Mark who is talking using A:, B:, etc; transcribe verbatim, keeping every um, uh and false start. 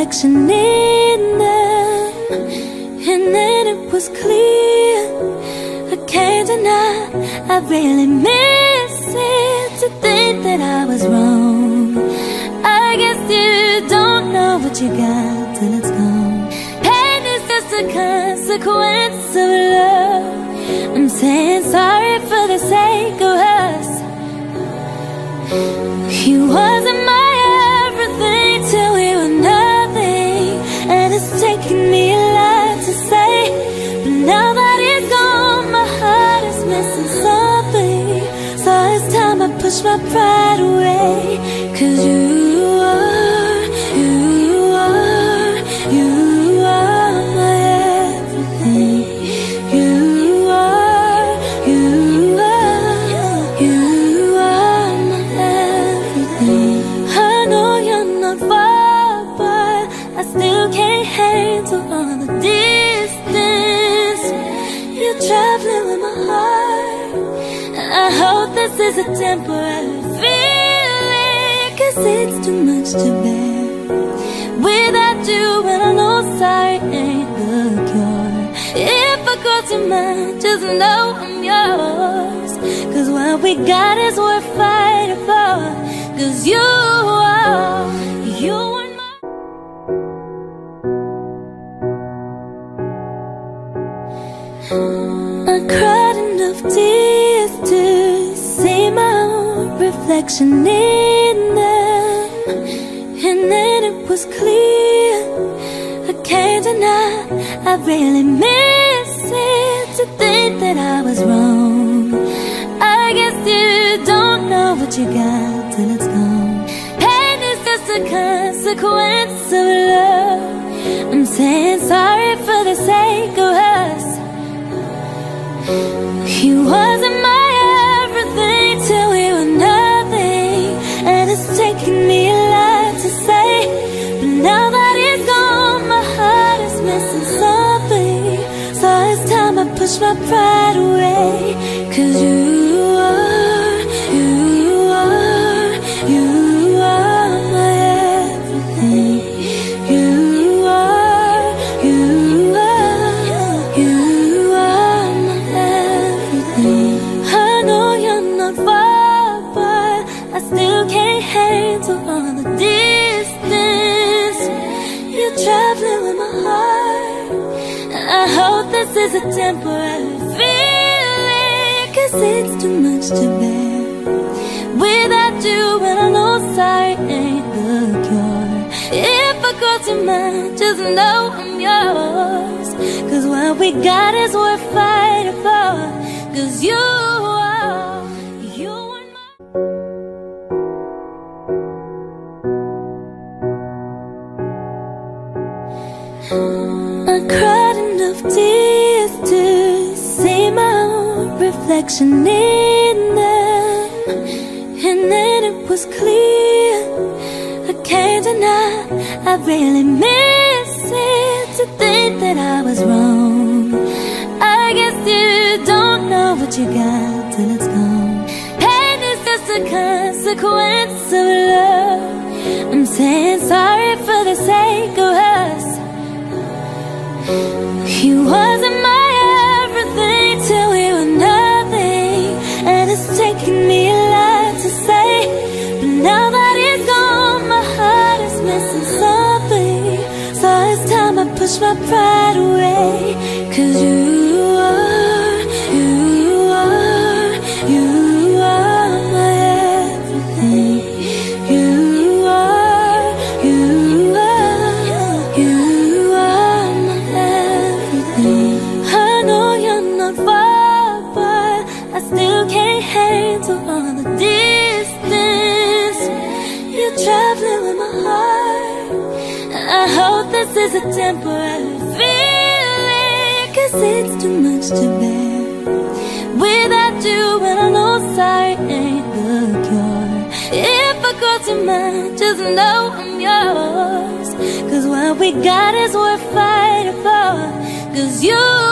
A: reflection in them, and then it was clear. I can't deny I really miss it. To think that I was wrong, I guess you don't know what you got till it's gone. Pain is just a consequence of love. I'm saying sorry for the sake of us. You wasn't my everything till we were nothing, and it's taken me a lot to say, but now that it's gone, my heart is missing something. So it's time I push my pride away, 'cause you are, you are, you are my everything. You are, you are, you are my everything. I know you're not far, but I still can't handle all the distance. You're traveling with my heart. I hope this is a temporary feeling, 'cause it's too much to bear without you, and I know sorry ain't the cure. If I cross your mind, just know I'm yours, 'cause what we got is worth fighting for. 'Cause you are, you are my... I cried enough tears to see my own reflection in them, and then it was clear. I can't deny I really miss it. To think that I was wrong, I guess you don't know what you got till it's gone. Pain is just a consequence of love. I'm saying sorry for the sake of us. You wasn't my everything till we were nothing, and it's taken me a lot to say, but now that it's gone, my heart is missing something. So it's time I push my pride away, 'cause you are, you are, you are my everything. You are, you are, you are my everything. I know you're not far, but I still can't handle all the distance. You're traveling with my heart. I hope this is a temporary feeling, 'cause it's too much to bear without you, and I know sorry ain't the cure. If I cross your mind, just know I'm yours, 'cause what we got is worth fighting for. 'Cause you are, you are my... I cried enough tears to see my own reflection in them, and then it was clear. I can't deny I really miss it. To think that I was wrong, I guess you don't know what you got till it's gone. Pain is just a consequence of love. I'm saying sorry for the sake of us. You wasn't my everything till we were nothing, and it's taken me a lot to say, but now that it's gone, my heart is missing something. So it's time I push my pride away, 'cause you are, you are, you are my everything. You are, you are, you are my everything. I know you're not far, but I still can't handle all the distance. You're traveling with my heart. I hope this is a temporary feeling, 'cause it's too much to bear without you, and I know sorry ain't the cure. If I cross your mind, just know I'm yours, 'cause what we got is worth fighting for. 'Cause you